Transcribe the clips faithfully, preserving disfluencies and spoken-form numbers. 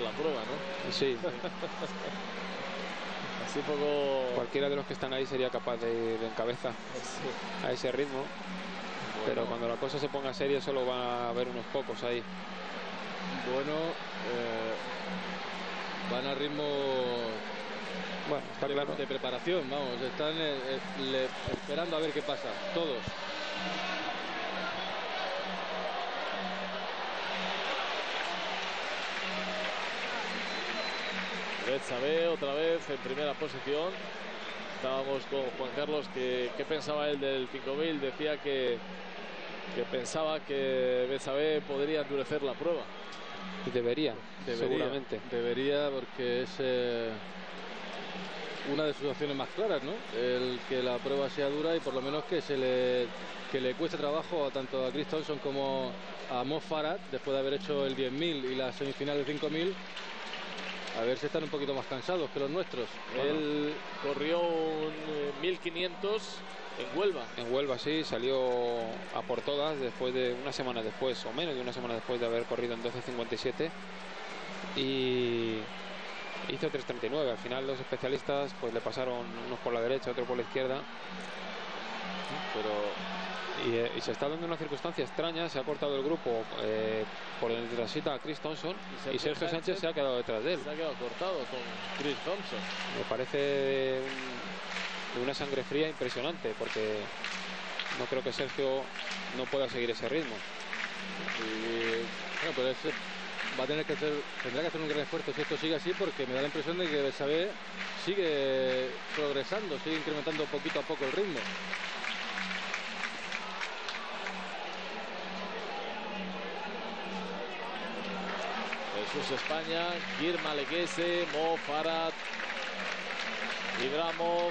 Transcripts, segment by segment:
la prueba, ¿no? Sí. Así poco... Cualquiera de los que están ahí sería capaz de ir en cabeza sí. a ese ritmo. Bueno. Pero cuando la cosa se ponga seria solo van a haber unos pocos ahí. Bueno, eh, van a ritmo... Bueno, está de, claro. de preparación, vamos, están eh, eh, le, esperando a ver qué pasa, todos. Betsabe otra vez en primera posición. Estábamos con Juan Carlos, que, que pensaba él del cinco mil, decía que, que pensaba que Betsabe podría endurecer la prueba. Y debería, debería seguramente. Debería, porque es eh, una de sus opciones más claras, ¿no? El que la prueba sea dura y por lo menos que se le, que le cueste trabajo a tanto a Chris Thompson como a Mo Farah, después de haber hecho el diez mil y la semifinal del cinco mil. A ver si están un poquito más cansados que los nuestros. Bueno, él corrió un eh, mil quinientos en Huelva. En Huelva, sí, salió a por todas después de una semana después, o menos de una semana después de haber corrido en doce cincuenta y siete. Y hizo tres treinta y nueve. Al final los especialistas pues le pasaron unos por la derecha, otros por la izquierda. Pero... Y, eh, y se está dando una circunstancia extraña. Se ha cortado el grupo eh, por donde transita a Chris Thompson y Sergio, y Sergio Sánchez, Sánchez se ha quedado detrás de él. Se ha quedado cortado con Chris Thompson. Me parece un, una sangre fría impresionante, porque no creo que Sergio no pueda seguir ese ritmo. Y, bueno, pero ese va a tener que hacer, tendrá que hacer un gran esfuerzo si esto sigue así, porque me da la impresión de que Betsabe sigue progresando, sigue incrementando poquito a poco el ritmo. Jesús España, Girma Leguese, Mo Farah, Ibramov,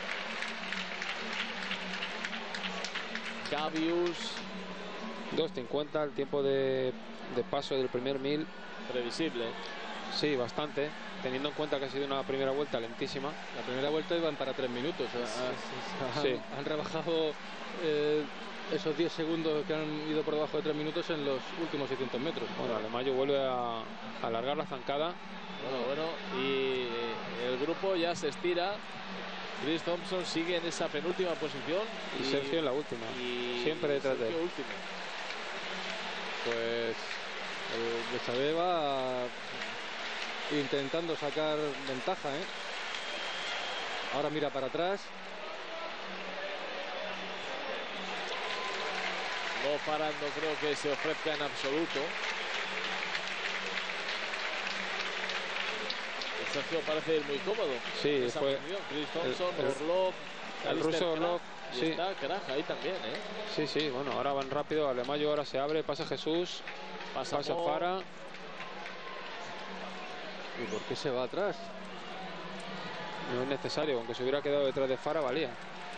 Gavius. dos cincuenta el tiempo de, de paso del primer mil. Previsible. Sí, bastante, teniendo en cuenta que ha sido una primera vuelta lentísima. La primera vuelta iban para tres minutos. Sí, sí, sí. Han, han rebajado eh, esos diez segundos que han ido por debajo de tres minutos en los últimos seiscientos metros. Bueno, Alemayo vuelve a, a alargar la zancada. Bueno, bueno, y el grupo ya se estira. Chris Thompson sigue en esa penúltima posición. Y, y Sergio en la última. Y siempre detrás de él. Último. Pues el Betsabe va intentando sacar ventaja, ¿eh? Ahora mira para atrás. No Farah, no creo que se ofrezca en absoluto. El Sergio parece ir muy cómodo. Sí, fue Chris Thompson, el, el, Orlov, el ruso Orlov. Sí. Está Kraj ahí también, ¿eh? Sí, sí, bueno, ahora van rápido. Alemayo ahora se abre, pasa Jesús, pasa, pasa Farah. ¿Y por qué se va atrás? No es necesario, aunque se hubiera quedado detrás de Farah valía.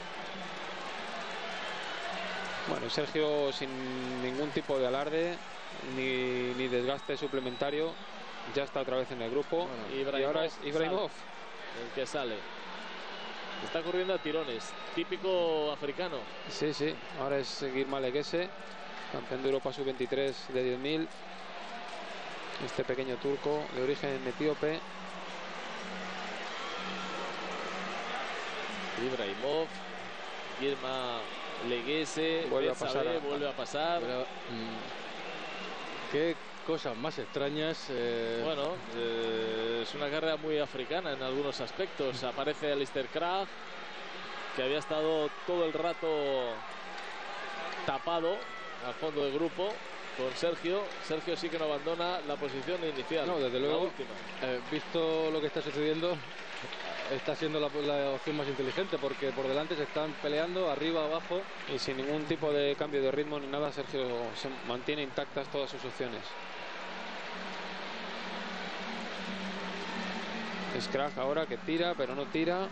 Bueno, Sergio sin ningún tipo de alarde ni, ni desgaste suplementario ya está otra vez en el grupo. Bueno, y ahora es Ibramov el que sale. Está corriendo a tirones, típico africano. Sí, sí, ahora es Girma Leguese, campeón de Europa sub veintitrés de diez mil. Este pequeño turco de origen etíope. Ibramov, Girma Leguese, vuelve a pasar. A... vuelve a pasar. Pero, mmm, qué cosas más extrañas. Eh... Bueno, eh, es una carrera muy africana en algunos aspectos. Aparece Alistair Kraj, que había estado todo el rato tapado al fondo del grupo con Sergio. Sergio sí que no abandona la posición inicial. No, desde luego, eh, visto lo que está sucediendo, está siendo la, la opción más inteligente, porque por delante se están peleando arriba, abajo. Y sin ningún tipo de cambio de ritmo ni nada, Sergio se mantiene intactas todas sus opciones. Es Kraj ahora que tira, pero no tira.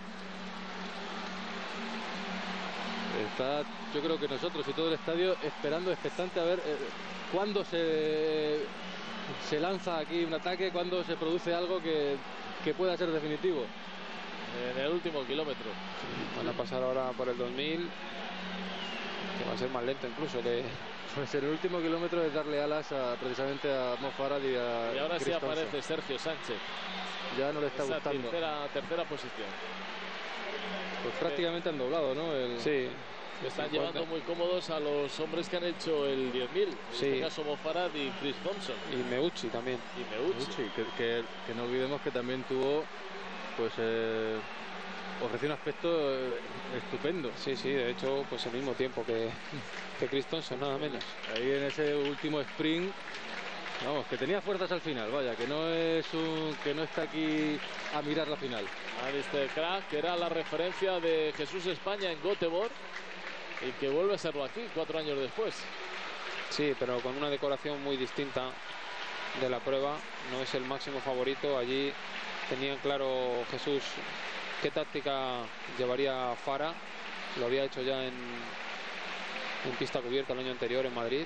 Está, yo creo que nosotros y todo el estadio esperando, expectante a ver eh, cuándo se, se lanza aquí un ataque, cuándo se produce algo que, que pueda ser definitivo. En el último kilómetro. Van a pasar ahora por el dos mil. que va a ser más lento incluso que... Pues el último kilómetro es darle alas a, precisamente a Mo Farah y a Y ahora sí Chris Thompson. aparece Sergio Sánchez. Ya no le está Esa gustando. tercera, tercera posición. Pues prácticamente han doblado, ¿no? El... Sí. Que están cincuenta. llevando muy cómodos a los hombres que han hecho el diez mil. En Sí. este caso Mo Farah y Chris Thompson. Y Meucci también. Y Meucci. Sí, que, que, que no olvidemos que también tuvo, pues, eh, ofreció un aspecto eh, estupendo. Sí, sí, de hecho, pues el mismo tiempo que, que Chris Thompson, nada menos. Ahí en ese último sprint, vamos, que tenía fuerzas al final, vaya, que no es un, que no está aquí a mirar la final. Alistair Krag, que era la referencia de Jesús España en Göteborg y que vuelve a serlo aquí cuatro años después. Sí, pero con una decoración muy distinta de la prueba. No es el máximo favorito. Allí tenían claro Jesús qué táctica llevaría Farah. Lo había hecho ya en, en pista cubierta el año anterior en Madrid.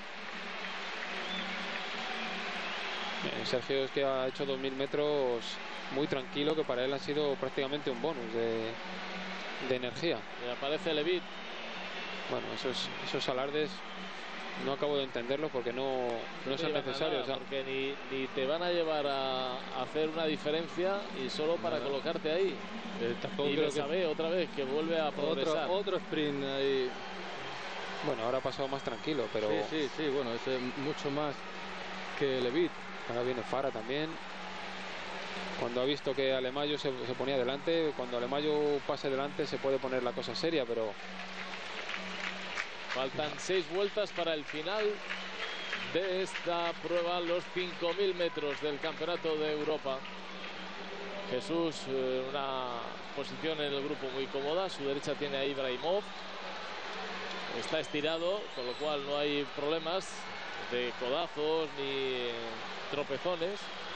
Eh, Sergio es que ha hecho dos mil metros muy tranquilo, que para él ha sido prácticamente un bonus de, de energía. Y aparece Levitt. Bueno, esos, esos alardes no acabo de entenderlo porque no, no son llevan a necesarios. nada, O sea, porque ni, ni te van a llevar a, a hacer una diferencia y solo para Nada. colocarte ahí. Eh, tampoco Y creo que Besabe otra vez que vuelve a progresar. otro, otro sprint ahí. bueno, ahora ha pasado más tranquilo, pero Sí, sí, sí, bueno, es eh, mucho más que Levitt. ahora viene Farah también. Cuando ha visto que Alemayo se, se ponía delante, cuando Alemayo pase delante se puede poner la cosa seria, pero Faltan seis vueltas para el final de esta prueba, los cinco mil metros del Campeonato de Europa. Jesús, eh, una posición en el grupo muy cómoda. A su derecha tiene a Ibrahimov. Está estirado, con lo cual no hay problemas de codazos ni tropezones.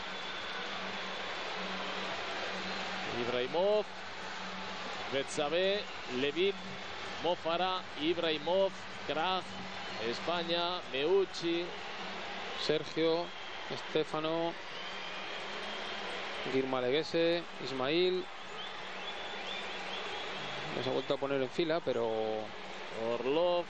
Ibrahimov, Betsabe, Levitt, Mo Farah, Ibrahimov, Krag, España, Meucci, Sergio, Estefano, Girmaleguese, Ismail. Nos ha vuelto a poner en fila, pero Orlov.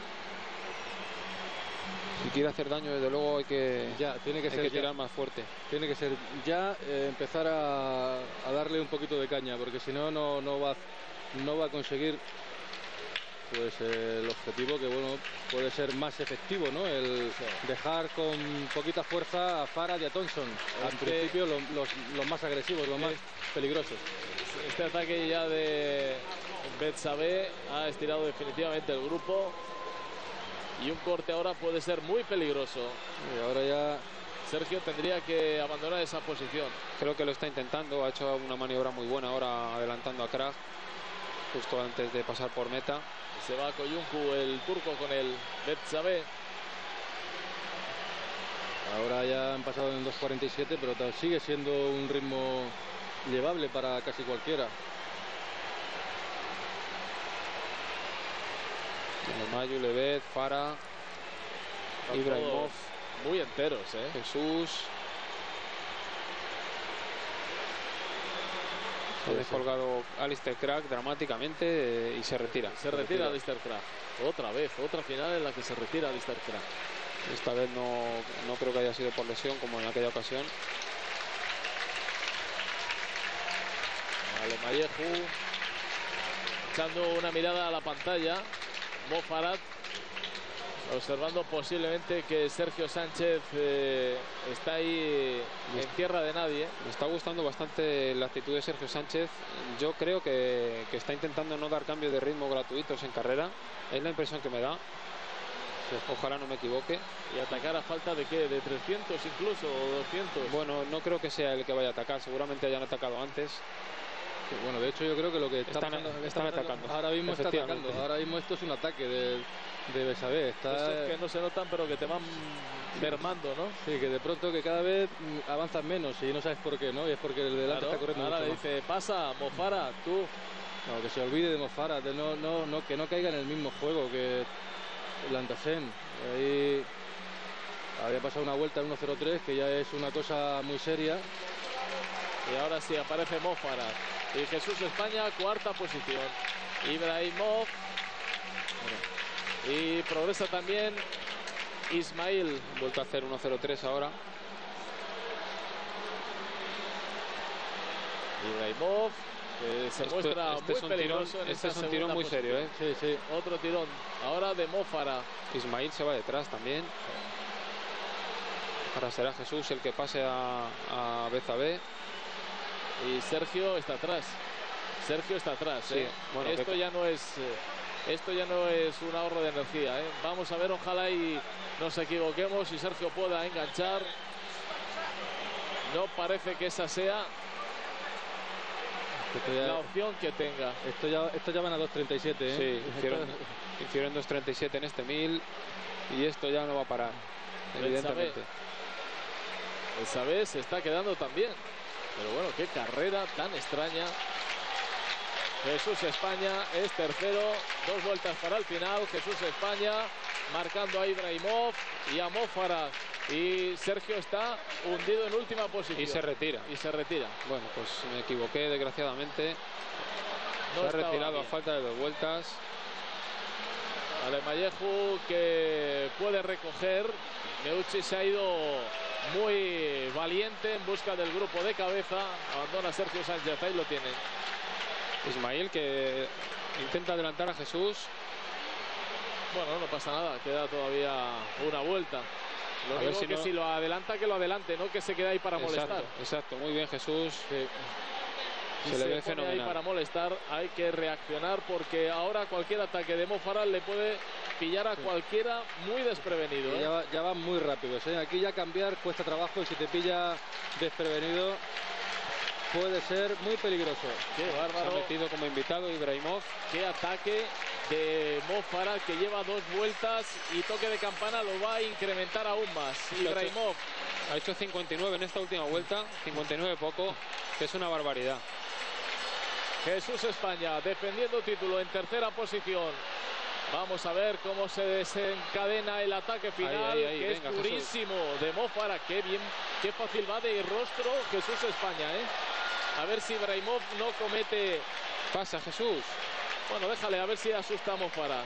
si quiere hacer daño, desde luego hay que, Ya, tiene que hay ser que ya. tirar más fuerte. Tiene que ser ya eh, empezar a, a darle un poquito de caña, porque si no, no, no va, no va a conseguir pues eh, el objetivo, que bueno, puede ser más efectivo, ¿no? El dejar con poquita fuerza a Farah y a Thompson. Al Este- principio lo- los, los más agresivos, los más peligrosos. Este ataque ya de Betsabe ha estirado definitivamente el grupo. Y un corte ahora puede ser muy peligroso. Y ahora ya Sergio tendría que abandonar esa posición. Creo que lo está intentando, ha hecho una maniobra muy buena ahora adelantando a Krag justo antes de pasar por meta. Se va a Koyuncu, el turco, con el Betsabe. Ahora ya han pasado en dos cuarenta y siete, pero tal- sigue siendo un ritmo llevable para casi cualquiera. Alemayo, Levet, Farah, Están Ibrahimov, todos muy enteros, ¿eh? Jesús. Se ha descolgado Alistair Krag dramáticamente eh, y se retira. Se retira Alistair Krag. Otra vez, otra final en la que se retira Alistair Krag. Esta vez no, no creo que haya sido por lesión como en aquella ocasión. Alemayehu echando una mirada a la pantalla. Mo Farah observando posiblemente que Sergio Sánchez eh, está ahí en tierra de nadie. Me está gustando bastante la actitud de Sergio Sánchez. Yo creo que, que está intentando no dar cambios de ritmo gratuitos en carrera. Es la impresión que me da. Ojalá no me equivoque. Y atacar a falta de qué, de trescientos incluso, o doscientos. Bueno, no creo que sea el que vaya a atacar. Seguramente hayan atacado antes. Sí, bueno, de hecho yo creo que lo que está Están- pasando- están está pasando- atacando. ahora mismo está Efectivamente. atacando. Ahora mismo esto es un ataque de, de Besabe. Está, Esos que no se notan pero que te van mermando, ¿no? sí, que de pronto que cada vez mm, avanzas menos y no sabes por qué, ¿no? Y es porque el de delante Claro, está corriendo ahora mucho le más. dice, pasa, Mo Farah, tú. No, que se olvide de Mo Farah, de no, no, no, que no caiga en el mismo juego que Lantasen. Ahí había pasado una vuelta en uno cero tres, que ya es una cosa muy seria. Y ahora sí aparece Mo Farah. Y Jesús España, cuarta posición. Ibrahimov. Y progresa también Ismail. Vuelto a hacer uno cero tres ahora. Ibrahimov, que se Esto- muestra este muy es un tirón- peligroso en este esta es un tirón segunda muy serio, ¿eh? posición. Sí, sí. Otro tirón. Ahora de Mo Farah. Ismail se va detrás también. Ahora será Jesús el que pase a, a Bezabé. Y Sergio está atrás. Sergio está atrás. Sí, ¿eh? bueno, esto que- ya no es eh, esto ya no es un ahorro de energía. ¿eh? Vamos a ver, ojalá y nos equivoquemos y Sergio pueda enganchar. No parece que esa sea Esto ya, la opción que tenga. esto ya, esto ya van a dos treinta y siete, ¿eh? Sí, hicieron, hicieron dos treinta y siete en este mil y esto ya no va a parar, evidentemente. Esa vez se está quedando también. Pero bueno, qué carrera tan extraña. Jesús España es tercero. Dos vueltas para el final. Jesús España marcando a Ibrahimov y a Mo Farah. Y Sergio está hundido en última posición. Y se retira. Y se retira. Bueno, pues me equivoqué desgraciadamente. No se ha estaba retirado bien. a falta de dos vueltas. Alemalleju, que puede recoger. Meucci se ha ido muy valiente en busca del grupo de cabeza. Abandona Sergio Sánchez, ahí lo tienen. Ismail que intenta adelantar a Jesús. Bueno, no pasa nada, queda todavía una vuelta. Lo A ver único si que no- si lo adelanta, que lo adelante, no que se quede ahí para Exacto, molestar. exacto, muy bien Jesús. Si Se le ve pone ahí fenomenal. para molestar, hay que reaccionar porque ahora cualquier ataque de Mo Farah le puede pillar a cualquiera muy desprevenido. Y ¿eh? ya, va- ya van muy rápidos, ¿eh? Aquí ya cambiar cuesta trabajo y si te pilla desprevenido puede ser muy peligroso. Qué Se ha bárbaro, metido como invitado Ibrahimov. qué ataque de Mo Farah, que lleva dos vueltas y toque de campana lo va a incrementar aún más. Ibrahimov. Ha hecho cincuenta y nueve en esta última vuelta, cincuenta y nueve poco, que es una barbaridad. Jesús España defendiendo título en tercera posición. Vamos a ver cómo se desencadena el ataque final, Ahí, ahí, ahí, que venga, es Jesús. durísimo de Mo Farah. Qué bien, qué fácil va de rostro Jesús España, ¿eh? A ver si Ibrahimov no comete. Pasa Jesús. Bueno, déjale, a ver si asusta a Mo Farah.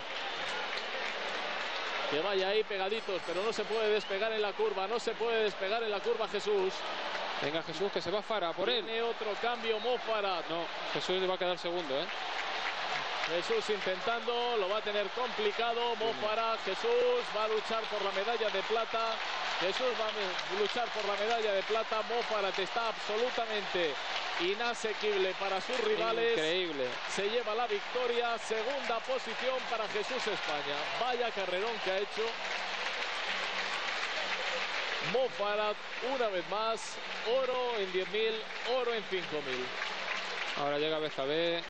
Que vaya ahí pegaditos, pero no se puede despegar en la curva, no se puede despegar en la curva Jesús. Venga Jesús, que se va Farah por él. Tiene otro cambio Mo Farah. No, Jesús le va a quedar segundo, ¿eh? Jesús intentando, lo va a tener complicado. Mo Farah, Jesús va a luchar por la medalla de plata. Jesús va a luchar por la medalla de plata. Mo Farah está absolutamente inasequible para sus rivales. Increíble. Se lleva la victoria. Segunda posición para Jesús España. Vaya carrerón que ha hecho Mo Farah, una vez más. Oro en diez mil, oro en cinco mil. Ahora llega Bezabé.